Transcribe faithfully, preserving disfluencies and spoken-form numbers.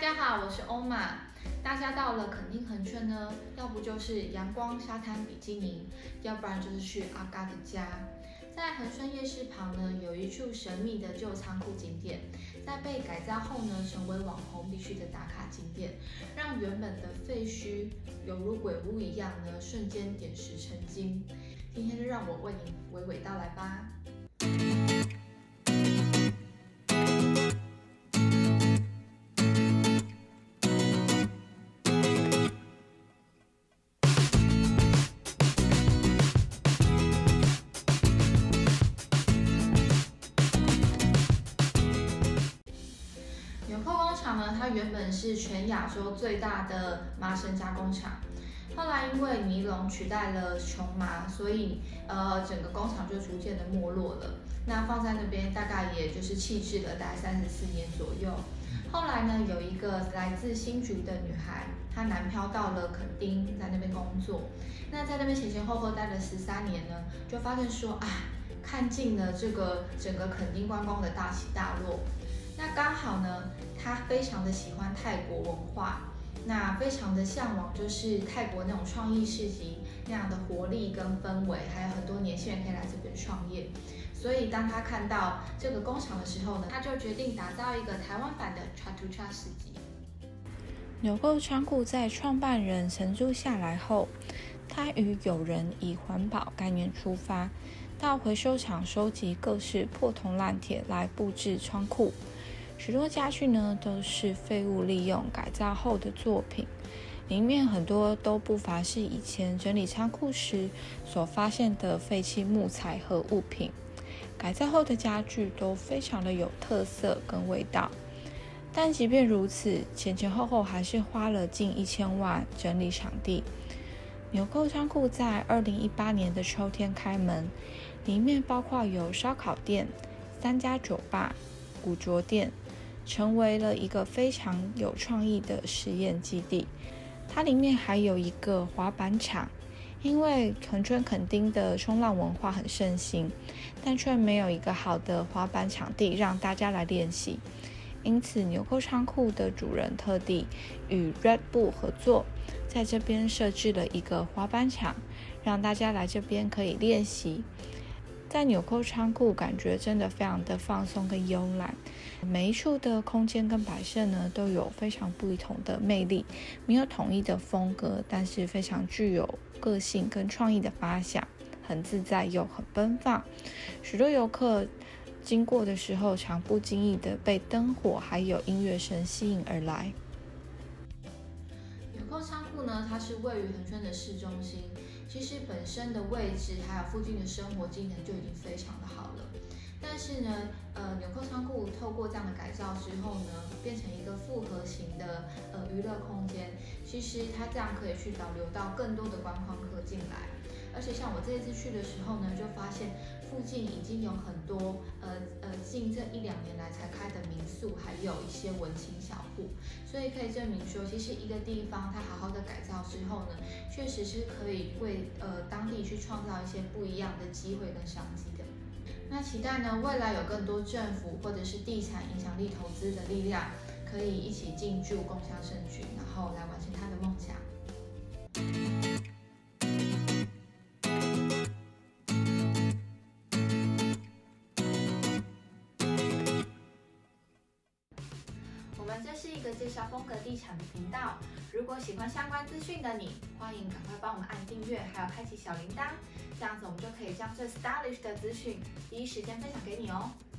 家好，我是欧玛。大家到了垦丁恒春呢，要不就是阳光沙滩比基尼，要不然就是去阿嘎的家。在恒春夜市旁呢，有一处神秘的旧仓库景点，在被改造后呢，成为网红必去的打卡景点，让原本的废墟犹如鬼屋一样呢，瞬间点石成金。今天就让我为您娓娓道来吧。纽扣工厂呢，它原本是全亚洲最大的麻绳加工厂，后来因为尼龙取代了琼麻，所以呃整个工厂就逐渐的没落了。那放在那边大概也就是弃置了大概三十四年左右。后来呢，有一个来自新竹的女孩，她南漂到了垦丁，在那边工作。那在那边前前后后待了十三年呢，就发现说啊，看尽了这个整个垦丁观光的大起大落。那刚好呢，他非常的喜欢泰国文化，那非常的向往就是泰国那种创意市集那样的活力跟氛围，还有很多年轻人可以来这边创业。所以当他看到这个工厂的时候呢，他就决定打造一个台湾版的 Chatuchak 市集。 纽扣仓库在创办人承租下来后，他与友人以环保概念出发，到回收厂收集各式破铜烂铁来布置仓库。许多家具呢都是废物利用改造后的作品，里面很多都不乏是以前整理仓库时所发现的废弃木材和物品。改造后的家具都非常的有特色跟味道，但即便如此，前前后后还是花了近一千万整理场地。纽扣仓库在二零一八年的秋天开门，里面包括有烧烤店、三家酒吧、古着店，成为了一个非常有创意的实验基地。它里面还有一个滑板场，因为恒春垦丁的冲浪文化很盛行，但却没有一个好的滑板场地让大家来练习。因此纽扣仓库的主人特地与 Red Bull 合作，在这边设置了一个滑板场，让大家来这边可以练习。在纽扣仓库感觉真的非常的放松跟慵懒，每一处的空间跟摆设呢都有非常不同的魅力，没有统一的风格，但是非常具有个性跟创意的发想，很自在又很奔放。许多游客经过的时候，常不经意的被灯火还有音乐声吸引而来。 纽扣仓库呢，它是位于恒春的市中心，其实本身的位置还有附近的生活机能就已经非常的好了。但是呢，呃，纽扣仓库透过这样的改造之后呢，变成一个复合型的呃娱乐空间，其实它这样可以去导流到更多的观光客进来。而且像我这一次去的时候呢，就发现附近已经有很多呃呃近这一两年来才开的民宿，还有一些文青小铺，所以可以证明说，其实一个地方它好好的改造之后呢，确实是可以为呃当地去创造一些不一样的机会跟商机的。那期待呢，未来有更多政府或者是地产影响力投资的力量，可以一起进驻共襄盛举，然后来完成他的梦想。我们这是一个介绍风格地产的频道，如果喜欢相关资讯的你，欢迎赶快帮我们按订阅，还有开启小铃铛，这样子我们就可以将最 stylish 的资讯第一时间分享给你哦。